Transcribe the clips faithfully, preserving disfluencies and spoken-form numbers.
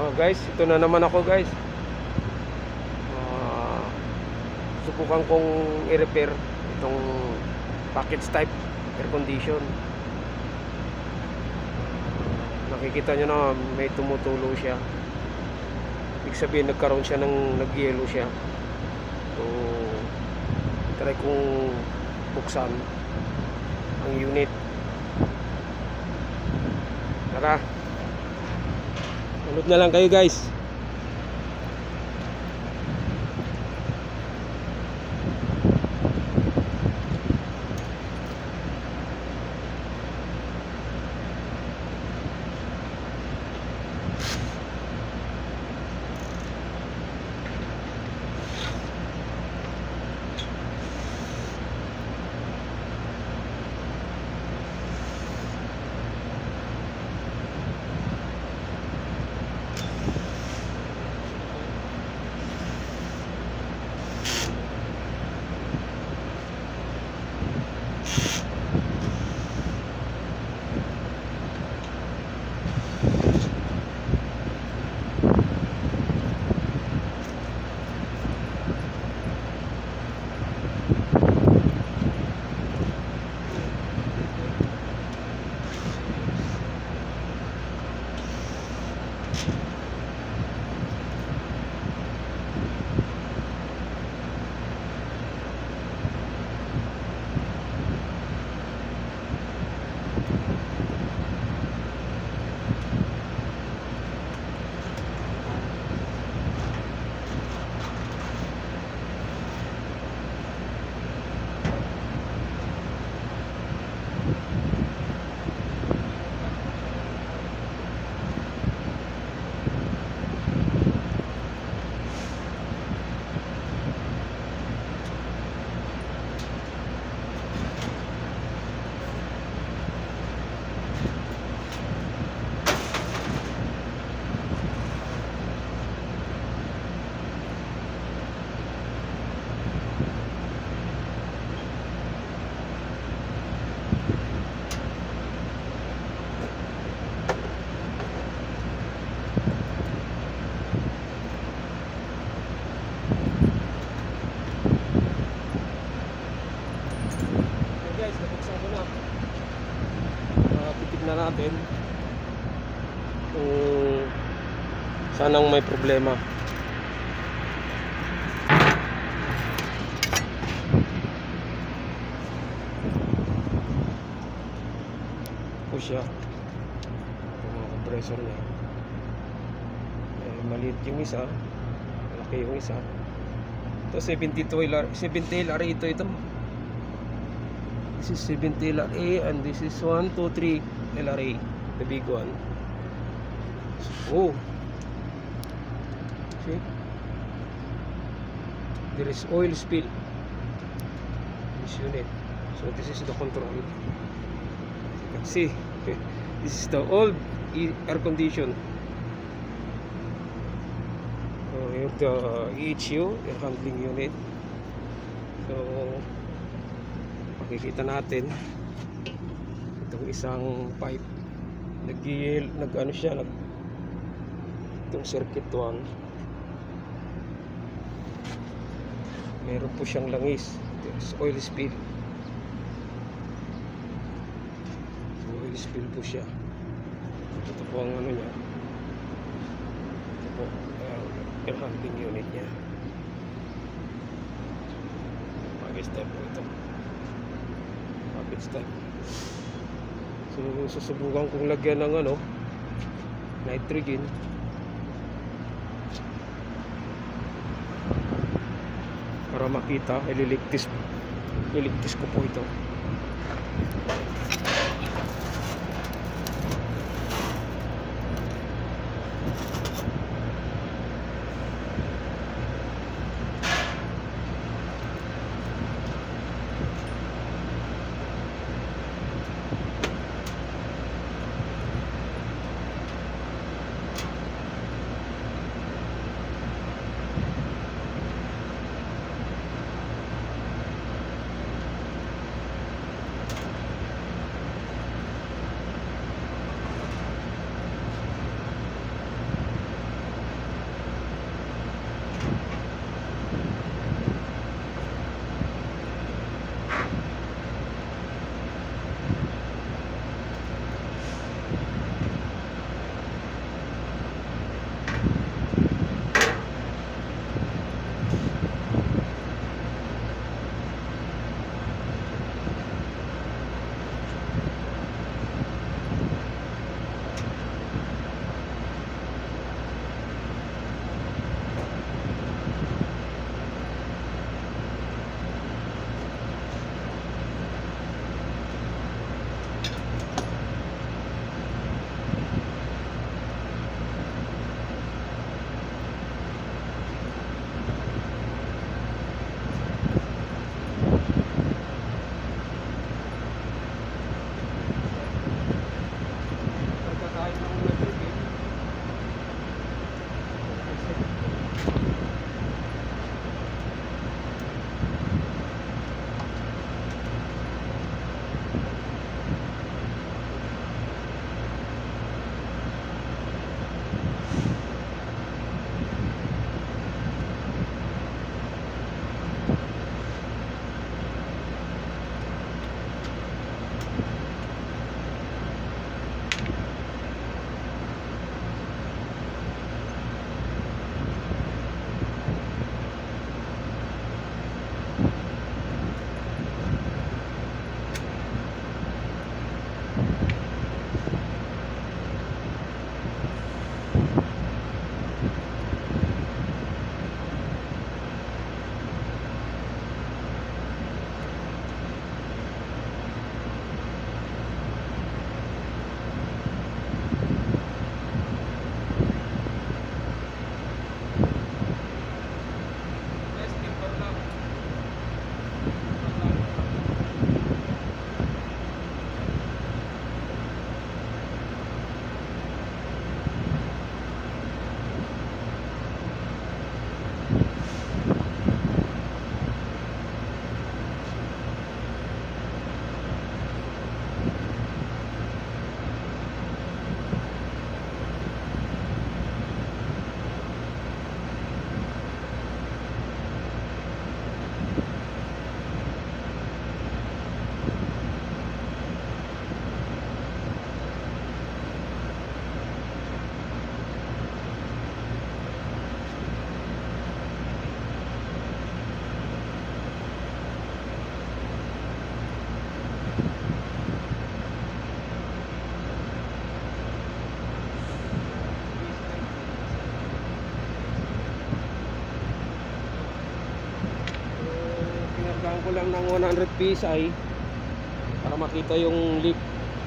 Oh guys, ito na naman ako guys. uh, Subukan kong i-repair itong package type air condition. Nakikita nyo na may tumutulo siya. Ibig sabihin nagkaroon siya ng nag-yellow siya. So try kong buksan ang unit. Tara, manood na lang kayo guys. Na natin kung sanang may problema. Po siya yung mga compressor niya. Eh, maliit yung isa, malaki yung isa. Ito seventy-two L R, seventy L R ito ito. This is seventy L R A and this is one two three L R A, the big one. Oh, see, there is oil spill in this unit. So this is the control. You can see this is the old air condition. So here's the E H U, air handling unit. So makikita natin itong isang pipe nag nag ano siya nag itong circuit one meron po siyang langis. It's oil spill. So, oil spill po siya. Ito po ang ano niya, ito po uh, air handling unit niya. Package type po ito, package type. So susubukan kong lagyan ng ano, nitrogen para makita. Ililigtis ililigtis ko po ito. ko lang ng one hundred P S I para makita yung leak.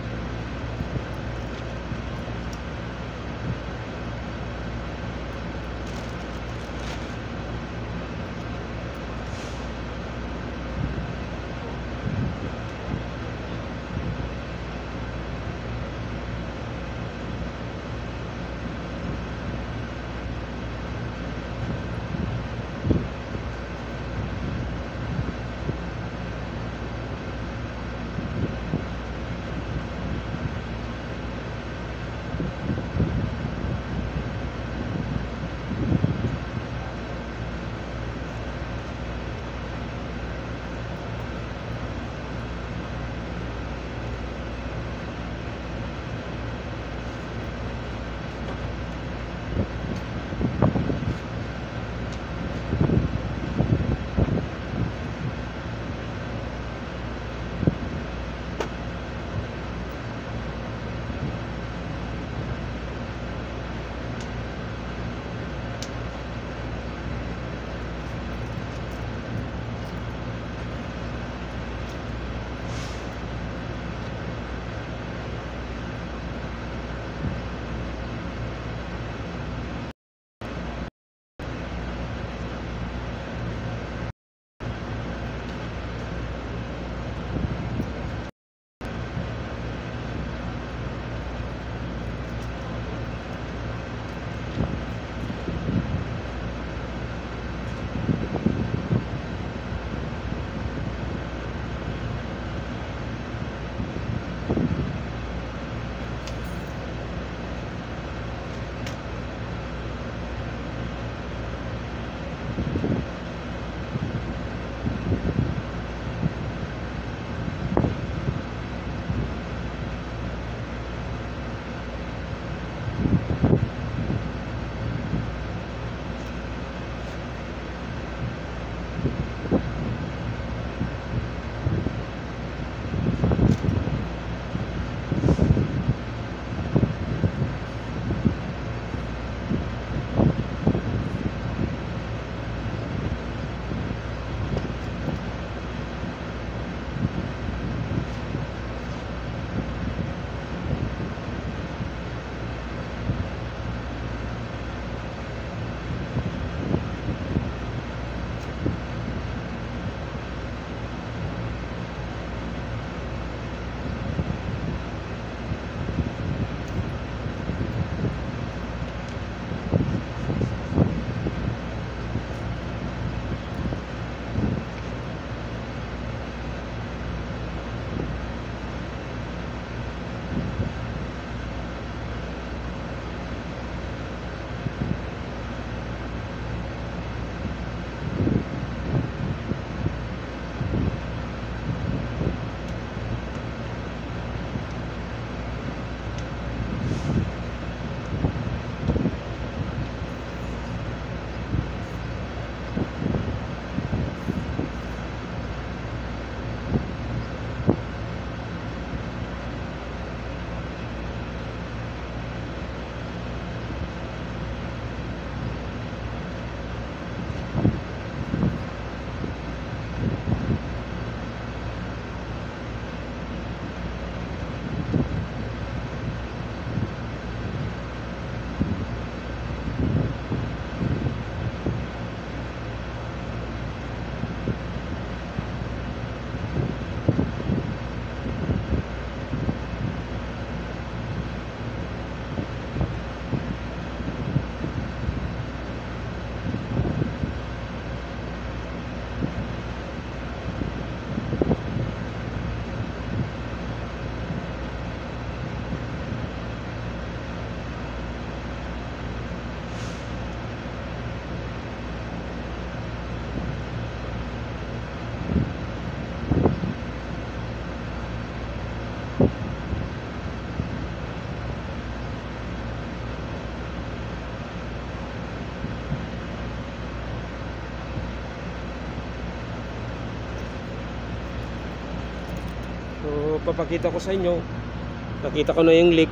So papakita ko sa inyo, nakita ko na yung leak.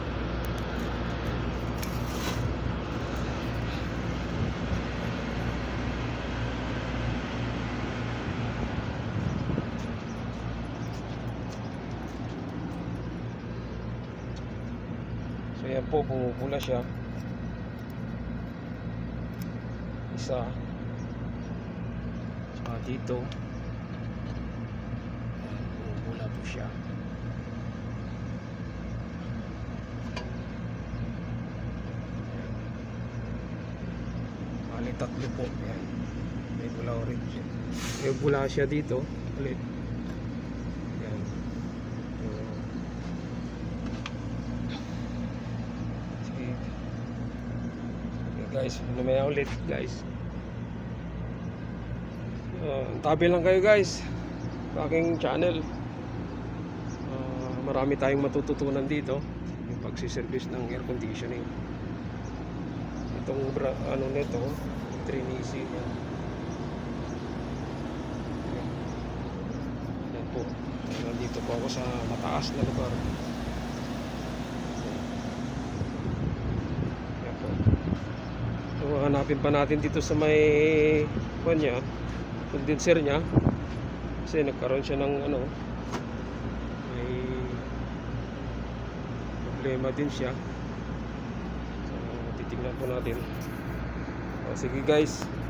po, pumupula siya. Isa. Saka dito. Ayan, pumupula po siya. Bali, tatlo po. Ayan. May pula orange. May pula siya dito. Ulit. Ayan. So, sige. Okay guys, lumaya ulit guys. Uh, tabi lang kayo guys sa aking channel. Uh, marami tayong matututunan dito yung pagsiservice ng air conditioning. Itong ano nito, Trinisi yan. Yan po. Nandito po ako sa mataas na lugar. Yan po. So hanapin pa natin dito sa may kanya, condenser nya, kasi nagkaroon siya ng ano, may problema din siya. So titignan po natin. O, sige guys,